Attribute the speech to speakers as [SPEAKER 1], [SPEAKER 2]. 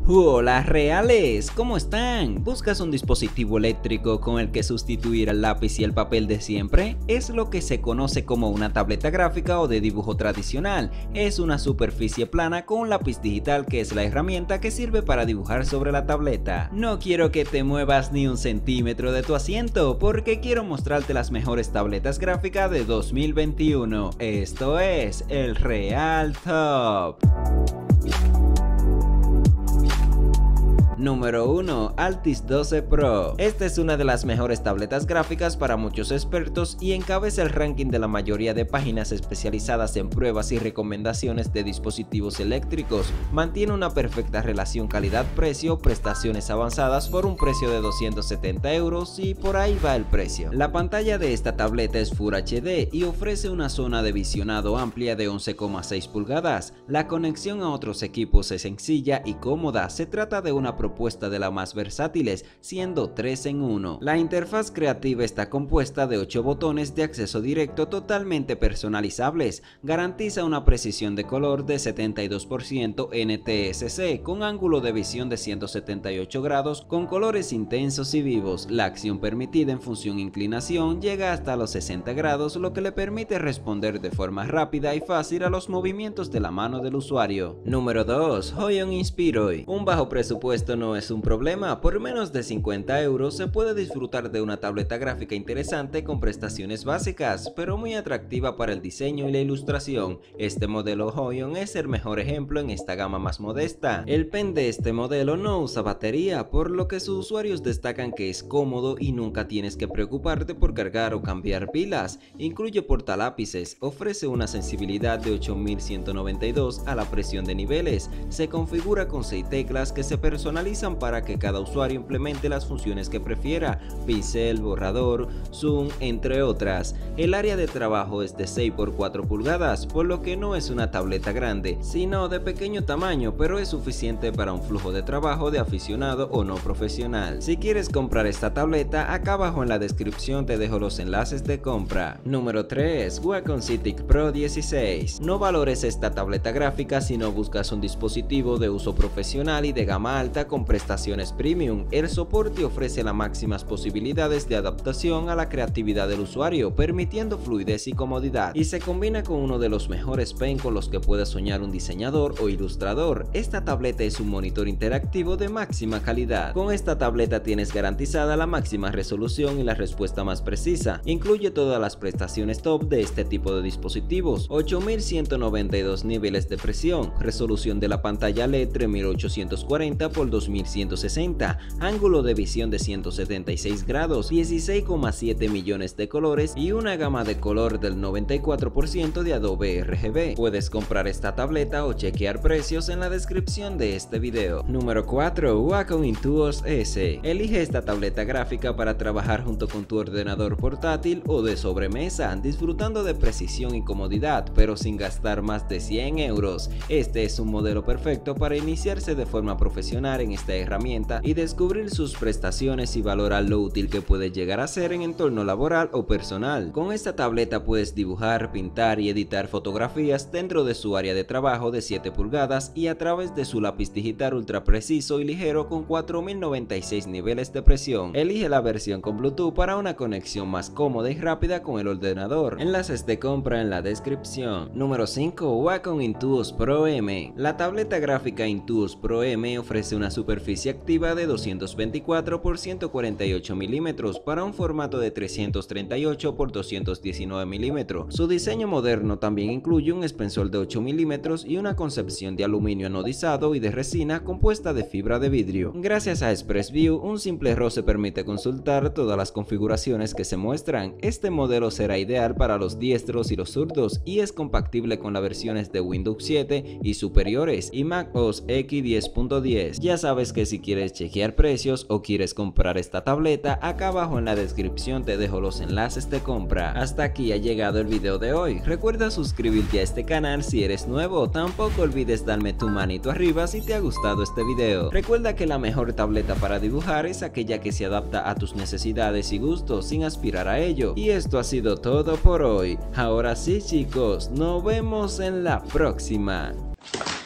[SPEAKER 1] Hola reales, ¿cómo están? ¿Buscas un dispositivo eléctrico con el que sustituir el lápiz y el papel de siempre? Es lo que se conoce como una tableta gráfica o de dibujo tradicional. Es una superficie plana con un lápiz digital que es la herramienta que sirve para dibujar sobre la tableta. No quiero que te muevas ni un centímetro de tu asiento porque quiero mostrarte las mejores tabletas gráficas de 2021. Esto es el Real Top. Número 1. Altis 12 Pro. Esta es una de las mejores tabletas gráficas para muchos expertos y encabeza el ranking de la mayoría de páginas especializadas en pruebas y recomendaciones de dispositivos eléctricos. Mantiene una perfecta relación calidad-precio, prestaciones avanzadas por un precio de 270 € y por ahí va el precio. La pantalla de esta tableta es Full HD y ofrece una zona de visionado amplia de 11,6 pulgadas. La conexión a otros equipos es sencilla y cómoda. Se trata de una propuesta de las más versátiles, siendo 3 en 1. La interfaz creativa está compuesta de 8 botones de acceso directo totalmente personalizables. Garantiza una precisión de color de 72% NTSC con ángulo de visión de 178 grados con colores intensos y vivos. La acción permitida en función inclinación llega hasta los 60 grados, lo que le permite responder de forma rápida y fácil a los movimientos de la mano del usuario. Número 2. Hoyon Inspiroi. Un bajo presupuesto no es un problema. Por menos de 50 € se puede disfrutar de una tableta gráfica interesante con prestaciones básicas, pero muy atractiva para el diseño y la ilustración. Este modelo Hoyon es el mejor ejemplo en esta gama más modesta. El pen de este modelo no usa batería, por lo que sus usuarios destacan que es cómodo y nunca tienes que preocuparte por cargar o cambiar pilas. Incluye portalápices, ofrece una sensibilidad de 8192 a la presión de niveles. Se configura con 6 teclas que se personalizan para que cada usuario implemente las funciones que prefiera, pincel, borrador, zoom, entre otras. El área de trabajo es de 6 por 4 pulgadas, por lo que no es una tableta grande, sino de pequeño tamaño, pero es suficiente para un flujo de trabajo de aficionado o no profesional. Si quieres comprar esta tableta, acá abajo en la descripción te dejo los enlaces de compra. Número 3. Wacom Cintiq Pro 16. No valores esta tableta gráfica si no buscas un dispositivo de uso profesional y de gama alta con prestaciones premium. El soporte ofrece las máximas posibilidades de adaptación a la creatividad del usuario, permitiendo fluidez y comodidad, y se combina con uno de los mejores pen con los que puede soñar un diseñador o ilustrador. Esta tableta es un monitor interactivo de máxima calidad. Con esta tableta tienes garantizada la máxima resolución y la respuesta más precisa. Incluye todas las prestaciones top de este tipo de dispositivos: 8192 niveles de presión, resolución de la pantalla LED 3840 x 2160, ángulo de visión de 176 grados, 16,7 millones de colores y una gama de color del 94% de Adobe RGB. Puedes comprar esta tableta o chequear precios en la descripción de este video. Número 4. Wacom Intuos S. Elige esta tableta gráfica para trabajar junto con tu ordenador portátil o de sobremesa, disfrutando de precisión y comodidad, pero sin gastar más de 100 €. Este es un modelo perfecto para iniciarse de forma profesional en esta herramienta y descubrir sus prestaciones y valorar lo útil que puede llegar a ser en entorno laboral o personal. Con esta tableta puedes dibujar, pintar y editar fotografías dentro de su área de trabajo de 7 pulgadas y a través de su lápiz digital ultra preciso y ligero con 4096 niveles de presión. Elige la versión con Bluetooth para una conexión más cómoda y rápida con el ordenador. Enlaces de compra en la descripción. Número 5. Wacom Intuos Pro M. La tableta gráfica Intuos Pro M ofrece una superficie activa de 224 x 148 milímetros para un formato de 338 x 219 milímetros. Su diseño moderno también incluye un espesor de 8 milímetros y una concepción de aluminio anodizado y de resina compuesta de fibra de vidrio. Gracias a ExpressView, un simple roce permite consultar todas las configuraciones que se muestran. Este modelo será ideal para los diestros y los zurdos y es compatible con las versiones de Windows 7 y superiores y macOS X 10.10. Ya sabes que si quieres chequear precios o quieres comprar esta tableta, acá abajo en la descripción te dejo los enlaces de compra. Hasta aquí ha llegado el video de hoy. Recuerda suscribirte a este canal si eres nuevo. Tampoco olvides darme tu manito arriba si te ha gustado este video. Recuerda que la mejor tableta para dibujar es aquella que se adapta a tus necesidades y gustos sin aspirar a ello. Y esto ha sido todo por hoy. Ahora sí chicos, nos vemos en la próxima.